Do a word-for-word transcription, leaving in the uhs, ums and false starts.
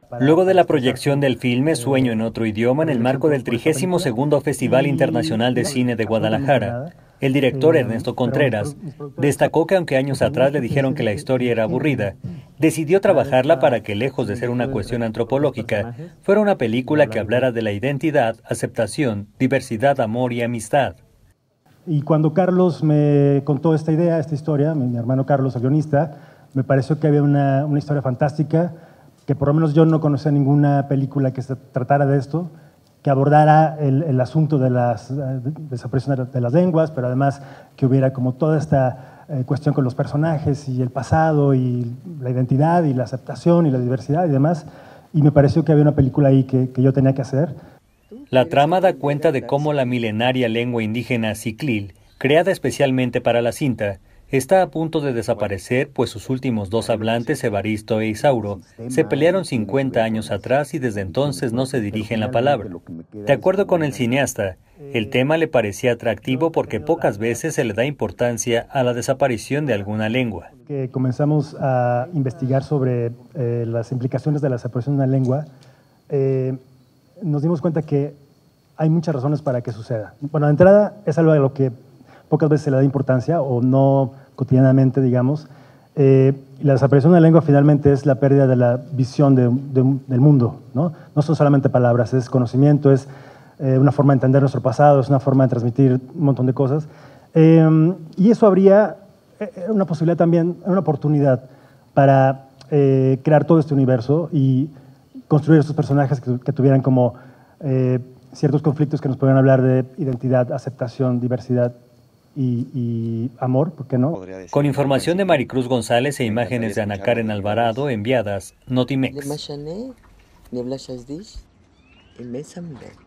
Luego de la proyección del filme Sueño en otro idioma en el marco del trigésimo segundo Festival Internacional de Cine de Guadalajara, el director Ernesto Contreras destacó que aunque años atrás le dijeron que la historia era aburrida, decidió trabajarla para que, lejos de ser una cuestión antropológica, fuera una película que hablara de la identidad, aceptación, diversidad, amor y amistad. Y cuando Carlos me contó esta idea, esta historia, mi, mi hermano Carlos, el guionista, me pareció que había una, una historia fantástica, que por lo menos yo no conocía ninguna película que se tratara de esto, que abordara el, el asunto de la desaparición de las lenguas, pero además que hubiera como toda esta eh, cuestión con los personajes y el pasado y la identidad y la aceptación y la diversidad y demás. Y me pareció que había una película ahí que, que yo tenía que hacer. La trama da cuenta de cómo la milenaria lengua indígena Xiclil, creada especialmente para la cinta, está a punto de desaparecer, pues sus últimos dos hablantes, Evaristo e Isauro, se pelearon cincuenta años atrás y desde entonces no se dirigen la palabra. De acuerdo con el cineasta, el tema le parecía atractivo porque pocas veces se le da importancia a la desaparición de alguna lengua. Que comenzamos a investigar sobre eh, las implicaciones de la desaparición de una lengua, eh, nos dimos cuenta que hay muchas razones para que suceda. Bueno, de entrada es algo a lo que pocas veces se le da importancia o no cotidianamente, digamos. Eh, la desaparición de la lengua finalmente es la pérdida de la visión de, de, del mundo, ¿no? No son solamente palabras, es conocimiento, es eh, una forma de entender nuestro pasado, es una forma de transmitir un montón de cosas. Eh, y eso habría eh, una posibilidad también, una oportunidad para eh, crear todo este universo y construir estos personajes que, que tuvieran como eh, ciertos conflictos que nos puedan hablar de identidad, aceptación, diversidad y, y amor, ¿por qué no? Con información de Maricruz González e imágenes de Ana Karen Alvarado enviadas, Notimex.